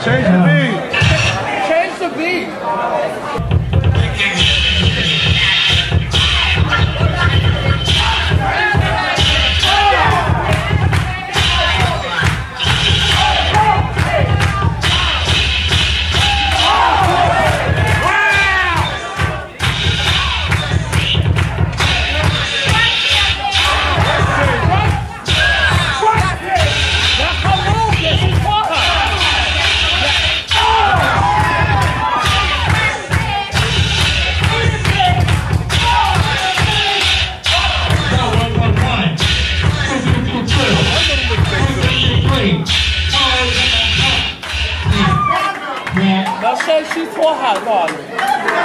Change the beat. Change the beat.那山西托喊嘛。